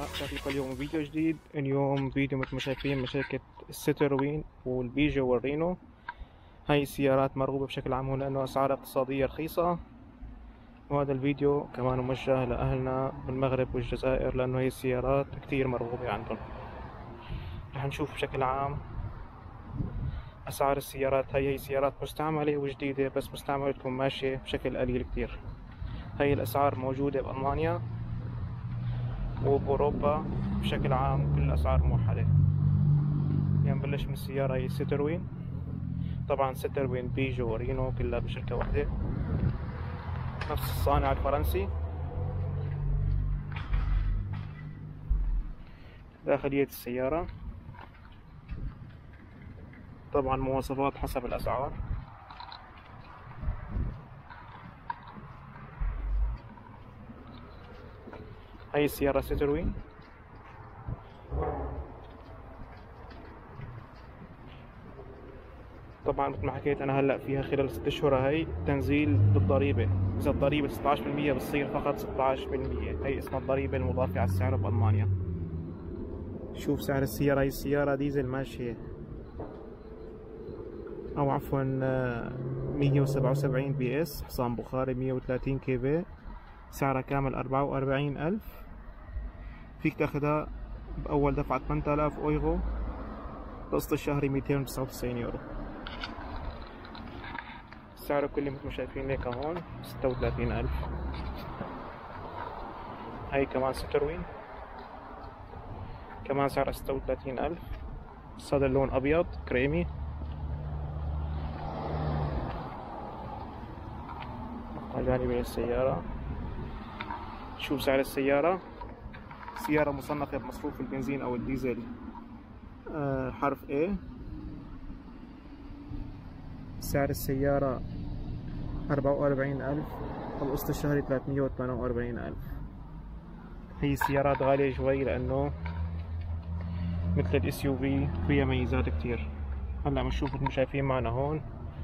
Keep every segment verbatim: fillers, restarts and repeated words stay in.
رجعت لكم اليوم فيديو جديد. اليوم فيديو مثل ما شايفين من شركة الستروين والبيجو والرينو. هاي السيارات مرغوبة بشكل عام هون لأنه أسعارها اقتصادية رخيصة. وهذا الفيديو كمان موجه لأهلنا بالمغرب والجزائر لأنه هي السيارات كتير مرغوبة عندهم. رح نشوف بشكل عام أسعار السيارات. هاي هي سيارات مستعملة وجديدة، بس مستعملة تكون ماشية بشكل قليل كتير. هاي الأسعار موجودة بألمانيا وبأوروبا بشكل عام، كل الأسعار موحدة. يعني نبلش من السيارة هي ستروين. طبعا ستروين بيجو ورينو كلها بشركة واحدة، نفس الصانع الفرنسي. داخلية السيارة طبعا مواصفات حسب الأسعار. هاي السيارة ستروين. طبعا مثل ما حكيت انا هلا فيها خلال ست اشهر هاي تنزيل بالضريبه. اذا الضريبه ستة عشر بالمية بتصير فقط ستة عشر بالمية. هي اسمها الضريبه المضافه على السعر بالمانيا. شوف سعر السياره. هي السياره ديزل ماشيه، او عفوا مية وسبعة وسبعين بي اس، حصان بخاري مية وثلاثين كي في. سعرها كامل أربعة وأربعين ألف. فيك تاخذها باول دفعه ثمانية آلاف اورو، القسط الشهري مئتين وتسعة وتسعين يورو. سعره كله مثل ما شايفين هيك هون ستة وثلاثين ألف. هاي كمان ستروين، كمان سعرها ستة وثلاثين ألف. بس هذا اللون أبيض كريمي. جانبي من السيارة. شوف سعر السيارة. سيارة مصنفة بمصروف البنزين أو الديزل أه حرف A. سعر السيارة أربعة وأربعين ألف، القسط الشهري ثلاثمية وثمانية وأربعين ألف. هي السيارات غالية شوي لأنه مثل الاس يو في فيها ميزات كتير. هلا بنشوف مثل ما شايفين معنا هون.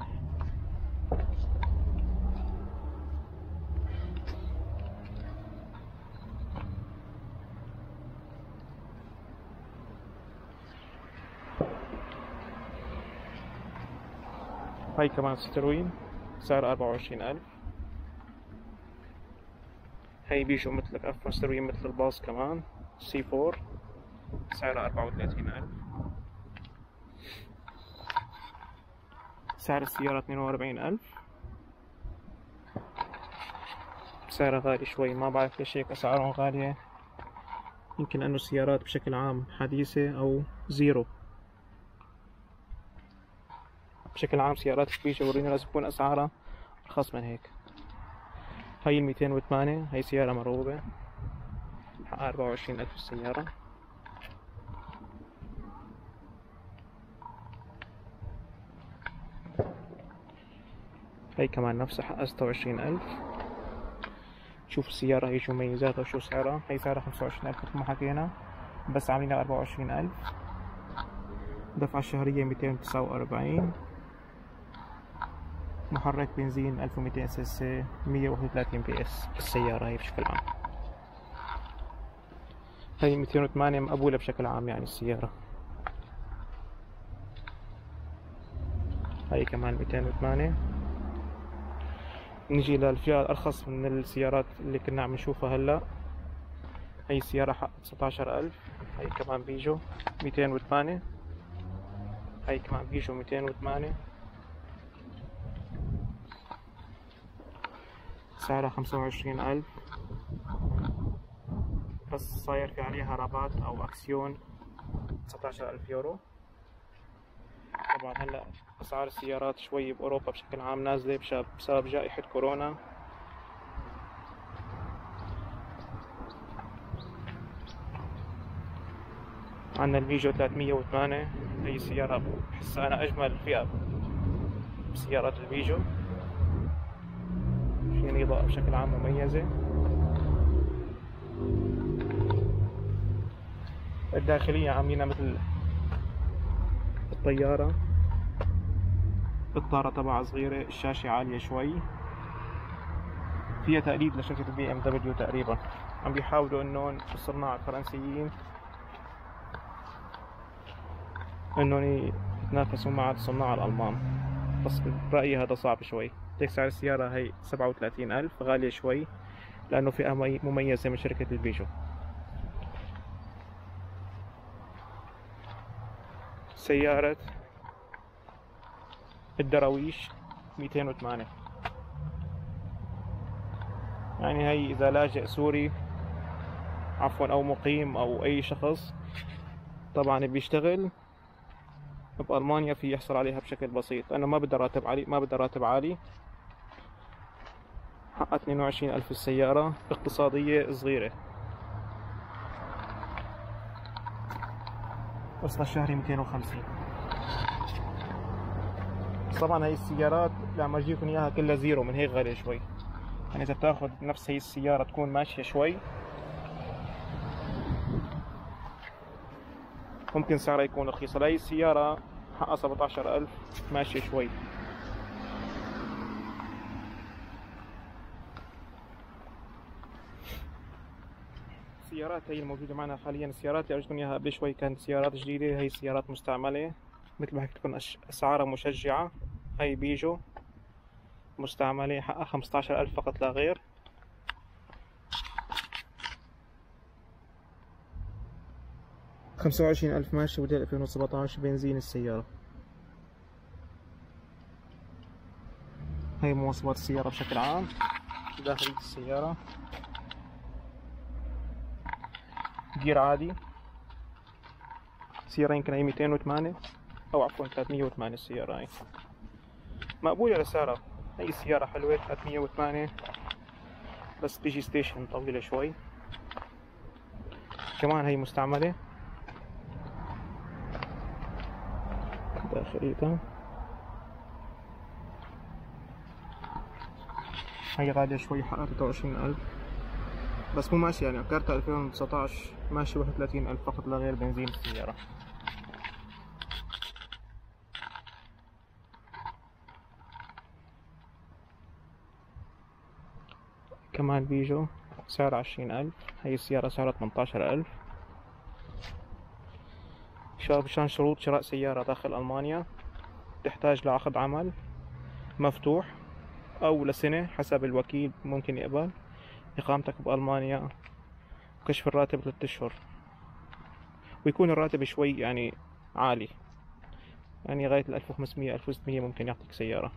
هاي كمان ستروين، سعر أربعة وعشرين ألف. هاي بيجو مثل عفوا ستروين مثل الباص كمان سي فور، سعرها أربعة وثلاثين ألف. سعر السيارة اثنين وأربعين ألف. سعرها غالي شوي، ما بعرف ليش هيك أسعارهم غالية. يمكن لأنه السيارات بشكل عام حديثة أو زيرو. بشكل عام سيارات البيجو والرينو لازم تكون أسعارها أرخص من هيك. هاي الميتين وثمانية، هاي سيارة مرغوبة، حقها أربعة وعشرين ألف السيارة. هاي كمان نفسها حقها ستة وعشرين ألف. شوف السيارة هي شو مميزاتها وشو سعرها. هي سعرها خمسة وعشرين ألف مثل ما حكينا، بس عاملينها أربعة وعشرين ألف. الدفعة الشهرية مئتين وتسعة وأربعين. محرك بنزين ألف ومئتين سي سي، مية وواحد وثلاثين بي اس السيارة هي بشكل عام. هي مئتين وثمانية مقبولة بشكل عام يعني السيارة. هاي كمان مئتين وثمانية. نجي للفئة الأرخص من السيارات اللي كنا عم نشوفها هلا. هي السيارة حق تسعة عشر ألف. هي كمان بيجو مئتين وثمانية. هي كمان بيجو مئتين وثمانية، سعرها خمسة وعشرين ألف، بس صاير في عليها رابات أو أكسيون تسعة عشر ألف يورو. طبعا هلا أسعار السيارات شوي بأوروبا بشكل عام نازلة بسبب جائحة كورونا. عندنا البيجو ثلاثمية وثمانية. هي السيارة بحسها أنا أجمل فئة بسيارات البيجو، في إضاءة بشكل عام مميزة. الداخلية عاملينها مثل الطيارة. الطارة تبعها صغيرة، الشاشة عالية شوي. فيها تقليد لشركة البي ام دبليو تقريبا. عم بيحاولوا انهم الصناع الفرنسيين انهم يتنافسوا مع الصناع الالمان، بس برأيي هذا صعب شوي. هيك سعر السيارة هي سبعة وثلاثين ألف، غالية شوي لأنه فئة مميزة من شركة البيجو. سيارة الدراويش مئتين وثمانية، يعني هي إذا لاجئ سوري عفوا أو مقيم أو أي شخص طبعا بيشتغل بألمانيا في يحصل عليها بشكل بسيط، لأنه ما بدها راتب عالي، ما بدها راتب عالي. حقها اثنين وعشرين ألف السيارة، اقتصادية صغيرة، قسطها الشهري مئتين وخمسين. طبعا هي السيارات لما اجيكم اياها كلها زيرو، من هيك غالية شوي. يعني اذا بتاخذ نفس هي السيارة تكون ماشية شوي ممكن سعرها يكون رخيص. هاي السيارة حقها سبعة عشر ألف، ماشية شوي. السيارات هي الموجودة معنا حاليا، السيارات اللي أجتكم إياها قبل شوي كانت سيارات جديدة، هي سيارات مستعملة مثل ما حكيت لكم أسعارها مشجعة. هي بيجو مستعملة حقها خمسة عشر ألف فقط لا غير. خمسة وعشرين ألف ماشي، موديل ألفين وسبعة عشر، بنزين السيارة. هي مواصفات السيارة بشكل عام. داخلية السيارة جير عادي. السيارة يمكن هي مئتين وثمانية أو عفوا ثلاثمية وثمانية. السيارة هي مقبولة لسعرها، هي السيارة حلوة ثلاثمية وثمانية، بس بيجي ستيشن طويلة شوي. كمان هي مستعملة داخليتها. هي غالية شوي، حقها ثلاثة وعشرين ألف، بس مو ماشي يعني كارتها ألفين وتسعة عشر، ماشي واحد وثلاثين ألف فقط لا غير بنزين السيارة. كمان بيجو سعر عشرين ألف، هي السيارة سعرها ثمانية عشر ألف. مشان شروط شراء سيارة داخل ألمانيا تحتاج لعقد عمل مفتوح أو لسنة حسب الوكيل ممكن يقبل، إقامتك بألمانيا، كشف الراتب ثلاثة أشهر، ويكون الراتب شوي يعني عالي، يعني لغاية ألف وخمسمية ألف وستمية ممكن يعطيك سيارة.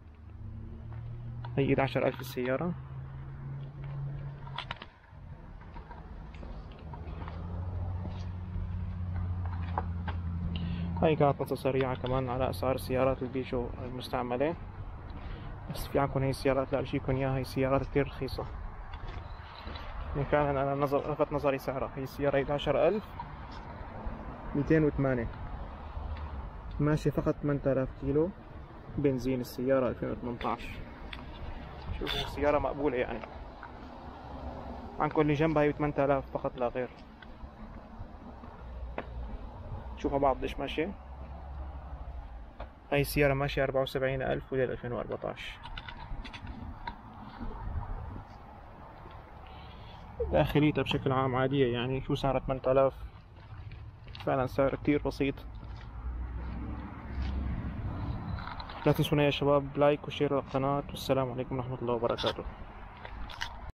هي إحدى عشر ألف السيارة. هاي كانت نظرة سريعة كمان على أسعار السيارات البيجو المستعملة. بس في عندكم هي السيارات لا أجيكم إياها، هي سيارات كتير رخيصة، يعني فعلا أنا نظر لفت نظري سعرها. هي السيارة إحدى عشر ألف مئتين وثمانية، ماشي فقط ثمانية آلاف كيلو، بنزين السيارة ألفين وثمانية عشر. شوفوا السيارة مقبولة يعني. عندكم اللي جنبها هي ثمانية آلاف فقط لا غير. شوفوا بعض قديش ماشية. هاي السيارة ماشية أربعة وسبعين ألف وليل ألفين وأربعة عشر. داخليتها بشكل عام عادية، يعني شو سعرها ثمانية آلاف، فعلا سعر كتير بسيط. لا تنسونا يا شباب لايك وشير للقناة، والسلام عليكم ورحمة الله وبركاته.